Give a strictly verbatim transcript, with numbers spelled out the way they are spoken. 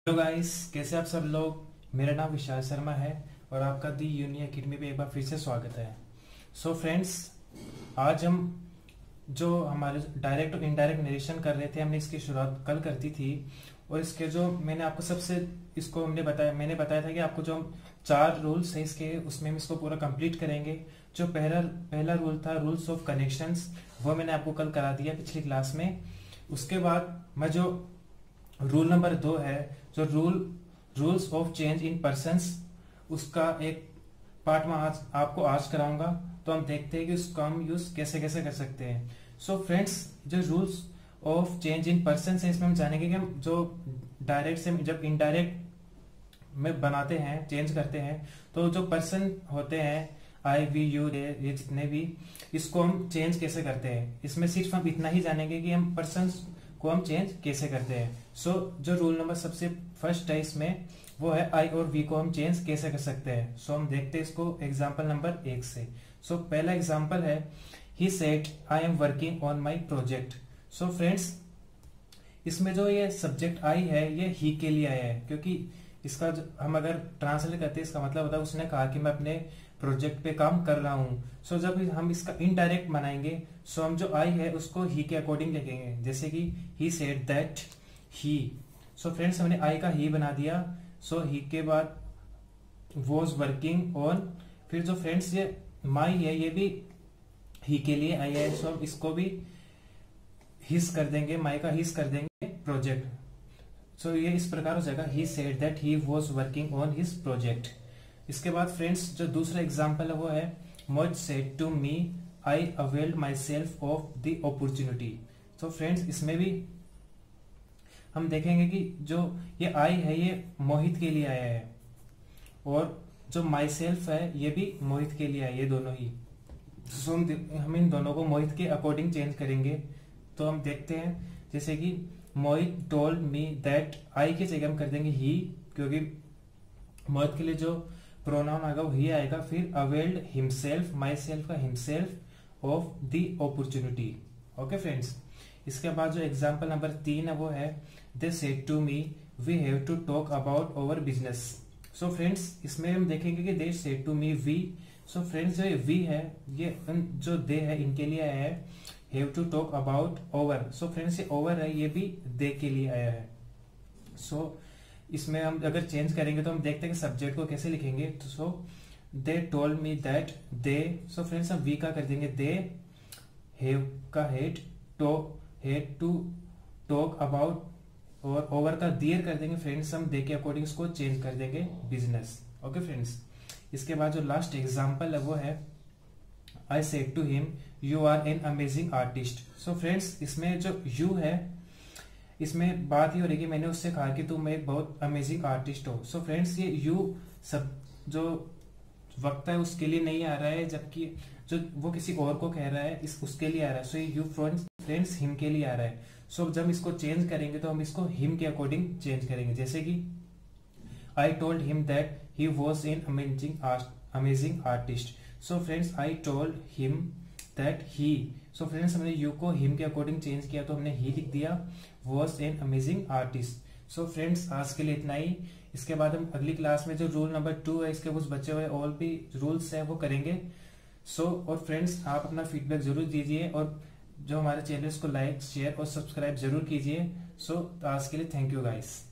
Hello guys, कैसे आप सब लोग। मेरा नाम विशाल शर्मा है और आपका दी यूनि अकेडमी पे एक बार फिर से स्वागत है। सो so फ्रेंड्स, आज हम जो हमारे डायरेक्ट और इनडायरेक्ट नरेशन कर रहे थे, हमने इसकी शुरुआत कल करती थी। और इसके जो मैंने आपको सबसे इसको हमने बताया मैंने बताया था कि आपको जो हम चार रूल्स है इसके, उसमें हम इसको पूरा कंप्लीट करेंगे। जो पहला पहला रूल था रूल्स ऑफ कनेक्शंस, वो मैंने आपको कल करा दिया पिछली क्लास में। उसके बाद मैं जो रूल नंबर दो है, जो rule rules of change in persons, उसका एक पार्ट में आज आपको आज कराऊंगा। तो हम देखते हैं कि उसका हम यूज कैसे कैसे कर सकते हैं। सो so फ्रेंड्स, जो rules of change in persons है, इसमें हम जानेंगे कि हम जो डायरेक्ट से जब इनडायरेक्ट में बनाते हैं, चेंज करते हैं, तो जो पर्सन होते हैं आई वी यू ये जितने भी, इसको हम चेंज कैसे करते हैं। इसमें सिर्फ हम इतना ही जानेंगे कि हम पर्सन को हम चेंज कैसे करते हैं। सो so, जो रूल नंबर सबसे फर्स्ट है इसमें, वो है आई और वी को हम चेंज कैसे कर सकते हैं। सो so, हम देखते हैं इसको एग्जांपल नंबर एक से। सो so, पहला एग्जांपल है, he said I am working on my project. So friends, इसमें जो ये सब्जेक्ट आई है, ये ही के लिए आया है, क्योंकि इसका हम अगर ट्रांसलेट करते हैं, इसका मतलब होता है उसने कहा कि मैं अपने प्रोजेक्ट पे काम कर रहा हूं। सो so, जब हम इसका इनडायरेक्ट बनाएंगे, सो so हम जो आई है उसको ही के अकॉर्डिंग लिखेंगे। जैसे कि he said that he. So friends, हमने आई का ही बना दिया। सो so, ही के बाद वॉज वर्किंग ऑन, फिर जो फ्रेंड्स ये माई है, ये भी ही के लिए आई है। सो so, हम इसको भी हिस कर देंगे, माई का हिस कर देंगे प्रोजेक्ट। सो so, ये इस प्रकार हो जाएगा, he said that he was working on his project. इसके बाद फ्रेंड्स, जो दूसरा एग्जाम्पल है वो है, Mose said to me I availed myself of the opportunity. तो फ्रेंड्स, इसमें भी हम देखेंगे कि जो ये आई है, ये मोहित के लिए आया है, और जो माई सेल्फ है, ये भी मोहित के लिए आया है, ये दोनों ही। सो हम हम इन दोनों को मोहित के अकॉर्डिंग चेंज करेंगे। तो हम देखते हैं, जैसे कि मोहित टोल्ड मी दैट, आई की जगह हम कर देंगे ही, क्योंकि मोहित के लिए जो प्रोनाउन आएगा वो ही आएगा। फिर अवेल्ड हिमसेल्फ, माई सेल्फ का himself of the opportunity. Okay friends, इसके बाद जो एग्जांपल नंबर तीन है वो है, they said to me we have to talk about our business. So friends, इसमें हम देखेंगे कि they said to me we. So friends, जो वी है, ये जो दे है इनके लिए आया है, have to talk about over. So friends, ये ओवर है, ये भी दे के लिए आया है। सो so, इसमें हम अगर चेंज करेंगे तो हम देखते हैं कि सब्जेक्ट को कैसे लिखेंगे। तो so they told me that they. So friends, हम वी का कर देंगे दे, हैव का had, to had to talk about, और ओवर का दियर कर देंगे। फ्रेंड्स, हम दे के अकॉर्डिंग इसको चेंज कर देंगे बिजनेस। ओके फ्रेंड्स, इसके बाद जो लास्ट एग्जाम्पल है वो है, I said to him you are an amazing artist. So friends, इसमें जो यू है, इसमें बात ही हो रही कि मैंने उससे कहा कि तुम एक बहुत अमेजिंग आर्टिस्ट हो। सो फ्रेंड्स, ये यू सब जो वक्त है उसके लिए नहीं आ रहा है, जबकि जो वो किसी और को कह रहा है इस उसके लिए आ रहा है। सो ये यू फ्रेंड्स फ्रेंड्स हिम के लिए आ रहा है। सो so, जब इसको चेंज करेंगे तो हम इसको हिम के अकॉर्डिंग चेंज करेंगे। जैसे कि I told him that he was an amazing amazing artist. So friends, I told him that he. So friends, हमने यू को हिम के अकॉर्डिंग चेंज किया, तो हमने ही लिख दिया, was an amazing artist. So friends, आज के लिए इतना ही। इसके बाद हम अगली क्लास में जो रूल नंबर टू है, इसके कुछ बचे हुए और भी रूल्स है वो करेंगे। सो so, और फ्रेंड्स, आप अपना फीडबैक जरूर दीजिए, और जो हमारे चैनल को लाइक शेयर और सब्सक्राइब जरूर कीजिए। सो so, आज के लिए थैंक यू गाइस।